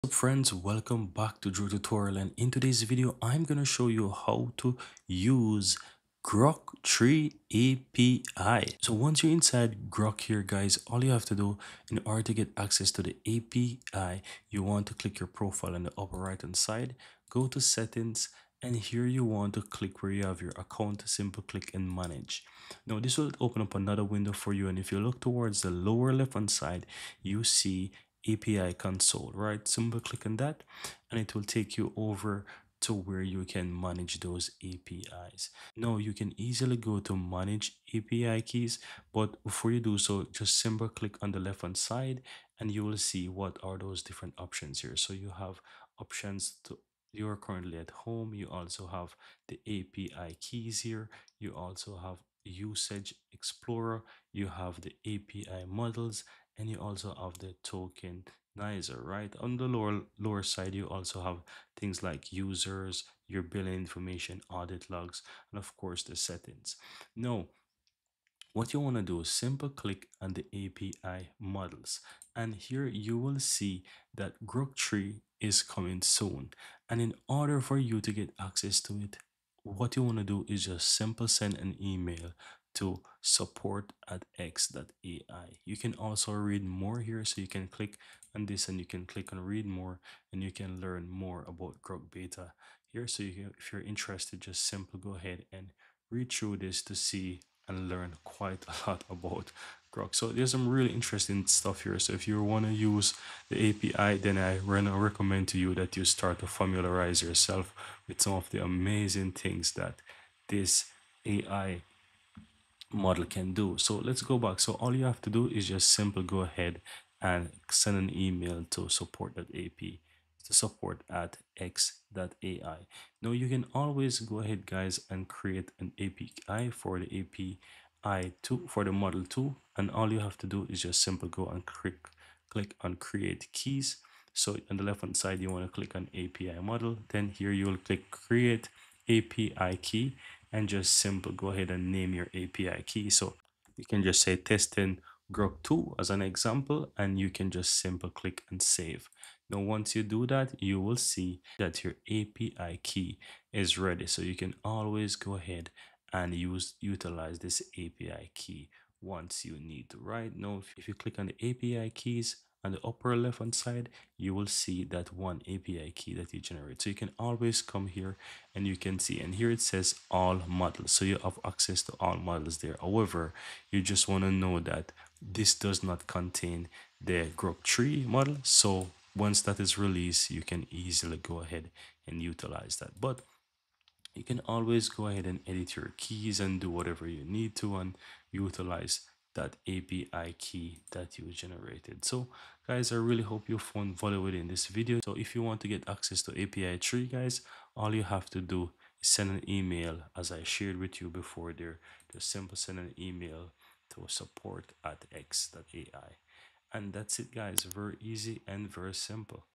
Up friends, welcome back to Drew Tutorial, and in today's video I'm gonna show you how to use Grok 3 API. So once you're inside Grok here guys, all you have to do in order to get access to the API, you want to click your profile on the upper right hand side, go to settings, and here you want to click where you have your account, simple click and manage. Now this will open up another window for you, and if you look towards the lower left hand side, you see API console, right? Simple click on that and it will take you over to where you can manage those APIs. Now you can easily go to manage API keys, but before you do so, just simple click on the left hand side and you will see what are those different options here. So you have options to you're currently at home, you also have the API keys here, you also have usage explorer, you have the API models, and you also have the tokenizer. Right on the lower side, you also have things like users, your billing information, audit logs, and of course the settings. Now what you want to do is simple click on the API models, and here you will see that Grok 3 is coming soon. And in order for you to get access to it, what you want to do is just simple send an email to support at x.ai. You can also read more here, so you can click on this and you can click on read more and you can learn more about Grok beta here. So if you're interested, just simply go ahead and read through this to see and learn quite a lot about Grok. So there's some really interesting stuff here. So if you want to use the API, then I really recommend to you that you start to familiarize yourself with some of the amazing things that this AI model can do. So let's go back. So all you have to do is just simply go ahead and send an email to support.ap to support at x.ai. Now you can always go ahead guys and create an API for the API 2 for the model 2, and all you have to do is just simply go and click on create keys. So on the left hand side you want to click on API model, then here you will click create API key and just simple go ahead and name your API key. So you can just say testing Grok 2 as an example, and you can just simple click and save. Now once you do that, you will see that your API key is ready. So you can always go ahead and utilize this API key once you need to. Right now, if you click on the API keys on the upper left hand side, you will see that one API key that you generate. So you can always come here and you can see, and here it says all models, so you have access to all models there. However, you just want to know that this does not contain the Grok 3 model, so once that is released you can easily go ahead and utilize that. But you can always go ahead and edit your keys and do whatever you need to and utilize that API key that you generated. So guys, I really hope you found value within this video. So if you want to get access to API 3 guys, all you have to do is send an email as I shared with you before there. Just simply send an email to support at x.ai. And that's it guys, very easy and very simple.